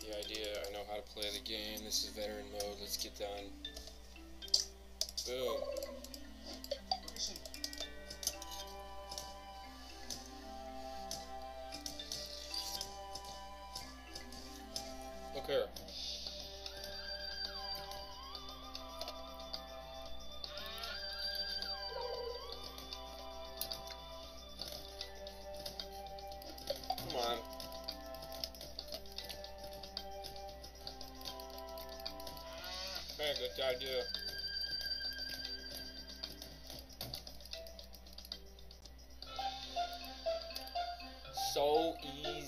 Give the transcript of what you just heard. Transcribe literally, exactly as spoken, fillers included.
the idea. I know how to play the game. This is veteran mode. Let's get done. Boom. Look here. Come on. Hey, good idea. So easy.